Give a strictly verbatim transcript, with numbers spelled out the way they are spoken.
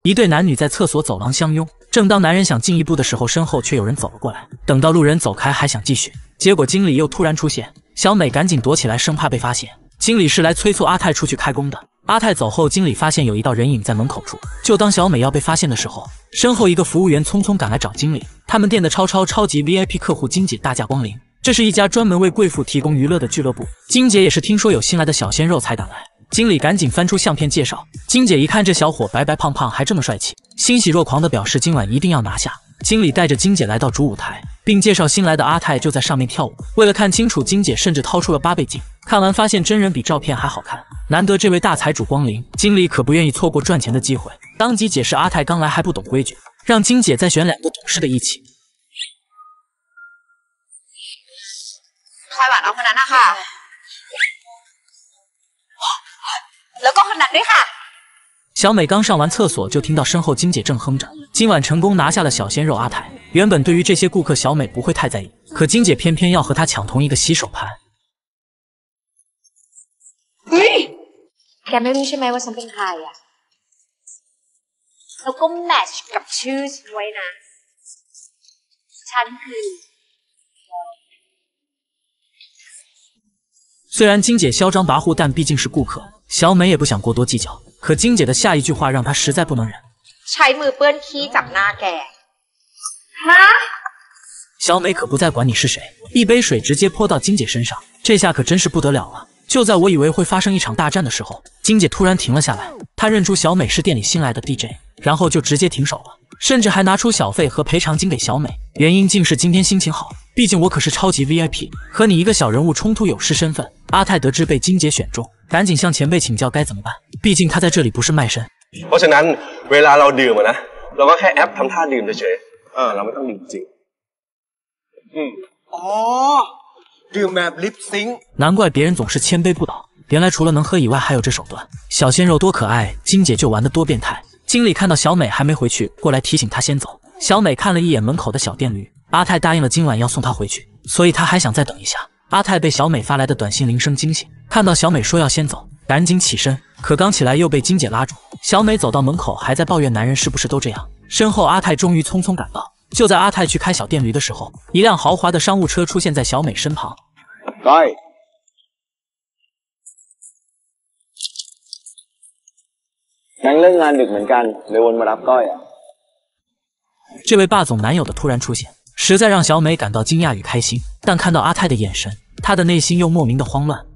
一对男女在厕所走廊相拥。正当男人想进一步的时候，身后却有人走了过来。等到路人走开，还想继续，结果经理又突然出现。小美赶紧躲起来，生怕被发现。经理是来催促阿泰出去开工的。阿泰走后，经理发现有一道人影在门口处。就当小美要被发现的时候，身后一个服务员匆匆赶来找经理。他们店的超超超级 V I P 客户金姐大驾光临。这是一家专门为贵妇提供娱乐的俱乐部。金姐也是听说有新来的小鲜肉才赶来。经理赶紧翻出相片介绍。金姐一看这小伙白白胖胖还这么帅气，欣喜若狂的表示今晚一定要拿下。经理带着金姐来到主舞台，并介绍新来的阿泰就在上面跳舞。为了看清楚，金姐甚至掏出了八倍镜，看完发现真人比照片还好看。难得这位大财主光临，经理可不愿意错过赚钱的机会，当即解释阿泰刚来还不懂规矩，让金姐再选两个懂事的一起。 ใครหวานเอาคนนั้นนะคะแล้วก็คนนั้นด้วยค่ะ。 小美刚上完厕所，就听到身后金姐正哼着，今晚成功拿下了小鲜肉阿泰。原本对于这些顾客，小美不会太在意，可金姐偏偏要和她抢同一个洗手盘。 เฮ้ยแกไม่รู้ใช่ไหมว่าฉันเป็นใครอ่ะแล้วก็แมทช์กับชื่อฉันไว้นะฉันคือ虽然金姐嚣张跋扈，但毕竟是顾客，小美也不想过多计较。可金姐的下一句话让她实在不能忍。 ใช้มือเปื้อนขี้จับหน้าแกฮะ小美可不再管你是谁，一杯水直接泼到金姐身上，这下可真是不得了了。就在我以为会发生一场大战的时候，金姐突然停了下来。她认出小美是店里新来的 D J， 然后就直接停手了，甚至还拿出小费和赔偿金给小美。原因竟是今天心情好，毕竟我可是超级 V I P， 和你一个小人物冲突有失身份。阿泰得知被金姐选中，赶紧向前辈请教该怎么办，毕竟他在这里不是卖身。 เพราะฉะนั้นเวลาเราดื่มอะนะเราก็แค่แอปทำท่าดื่มเฉยๆเออเราไม่ต้องดื่มจริงอืมอ๋อดื่มแบบลิปซิงค์难怪别人总是千杯不倒，原来除了能喝以外还有这手段。小鲜肉多可爱，金姐就玩得多变态。经理看到小美还没回去，过来提醒她先走。小美看了一眼门口的小电驴，阿泰答应了今晚要送她回去，所以她还想再等一下。阿泰被小美发来的短信铃声惊醒，看到小美说要先走，赶紧起身，可刚起来又被金姐拉住。小美走到门口还在抱怨男人是不是都这样。身后阿泰终于匆匆赶到，就在阿泰去开小电驴的时候，一辆豪华的商务车出现在小美身旁。 ก้อยงั้นเรื่องงานดึกเหมือนกันเลยวนมารับก้อยอ่ะ这位霸总男友的突然出现，实在让小美感到惊讶与开心，但看到阿泰的眼神，她的内心又莫名的慌乱。